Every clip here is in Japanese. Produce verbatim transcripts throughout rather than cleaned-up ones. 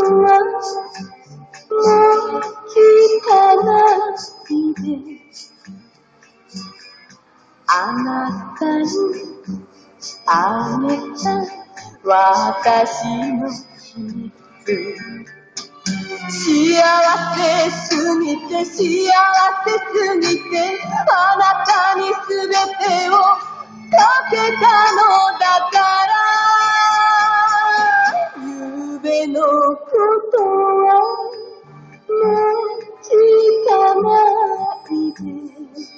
はもう聞かないで、あなたにあげた私のキス、幸せすぎて幸せすぎて、あなたにすべてをかけたのだから、ゆうべのことはもう聞かないで、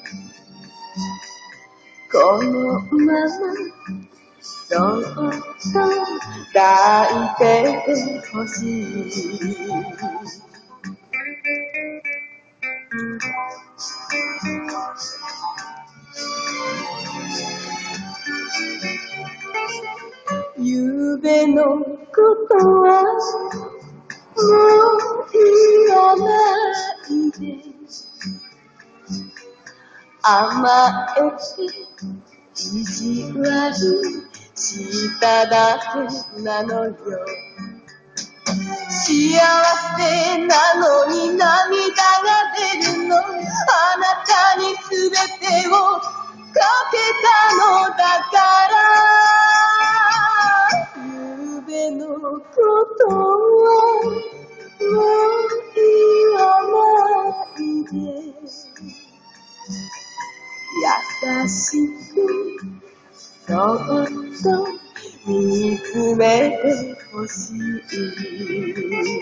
このままそっと抱いてほしい。ゆうべのことはもう言わないで、甘えて意地悪しただけなのよ。幸せなのに涙が出るの、あなたにすべてをかけたのだから、ゆうべのことはもう言わないで、優しくそっと見つめてほしい。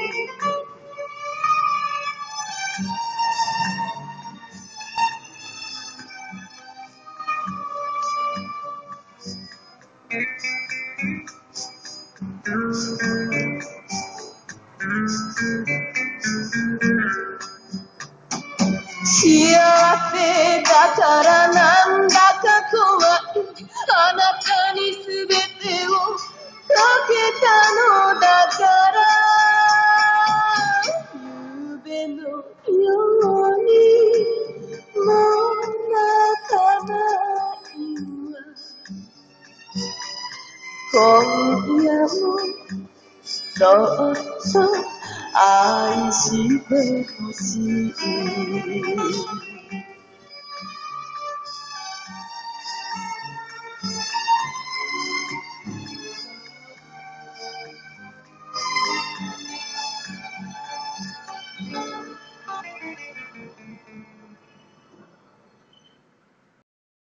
幸せだからなんだか怖い、あなたにすべてをかけたのだから、ゆうべのようにもう泣かないわ。今夜もそっと愛してほしい。